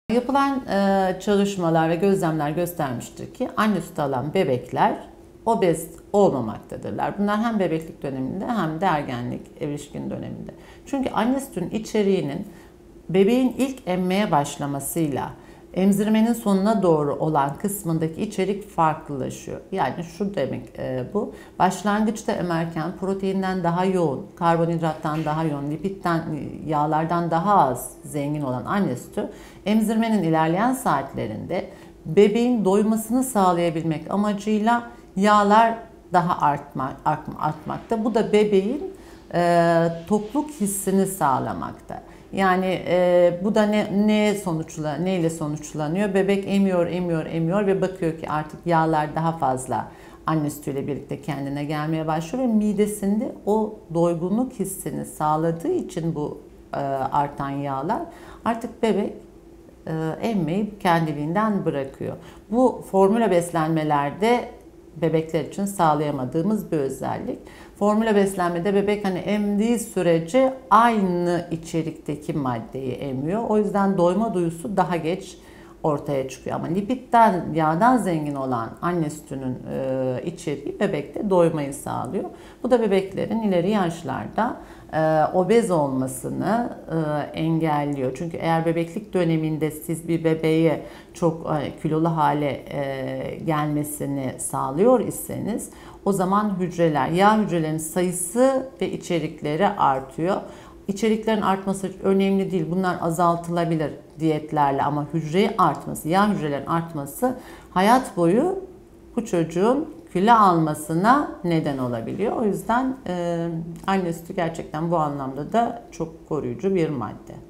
Yapılan çalışmalar ve gözlemler göstermiştir ki anne sütü alan bebekler obez olmamaktadırlar. Bunlar hem bebeklik döneminde hem de ergenlik, erişkin döneminde. Çünkü anne sütünün içeriğinin bebeğin ilk emmeye başlamasıyla emzirmenin sonuna doğru olan kısmındaki içerik farklılaşıyor. Yani şu demek bu. Başlangıçta emerken proteinden daha yoğun, karbonhidrattan daha yoğun, lipitten, yağlardan daha az zengin olan anne sütü emzirmenin ilerleyen saatlerinde bebeğin doymasını sağlayabilmek amacıyla yağlar daha artmakta. Bu da bebeğin tokluk hissini sağlamakta. Yani bu da neyle sonuçlanıyor? Bebek emiyor ve bakıyor ki artık yağlar daha fazla anne sütüyle birlikte kendine gelmeye başlıyor ve midesinde o doygunluk hissini sağladığı için bu artan yağlar artık bebek emmeyi kendiliğinden bırakıyor. Bu formüle beslenmelerde bebekler için sağlayamadığımız bir özellik. Formüle beslenmede bebek hani emdiği sürece aynı içerikteki maddeyi emiyor. O yüzden doyma duyusu daha geç ortaya çıkıyor. Ama lipitten, yağdan zengin olan anne sütünün içeriği bebekte doymayı sağlıyor. Bu da bebeklerin ileri yaşlarda obez olmasını engelliyor. Çünkü eğer bebeklik döneminde siz bir bebeğe çok kilolu hale gelmesini sağlıyor iseniz o zaman yağ hücrelerinin sayısı ve içerikleri artıyor. İçeriklerin artması önemli değil. Bunlar azaltılabilir diyetlerle ama yağ hücrelerin artması hayat boyu bu çocuğun kilo almasına neden olabiliyor. O yüzden anne sütü gerçekten bu anlamda da çok koruyucu bir madde.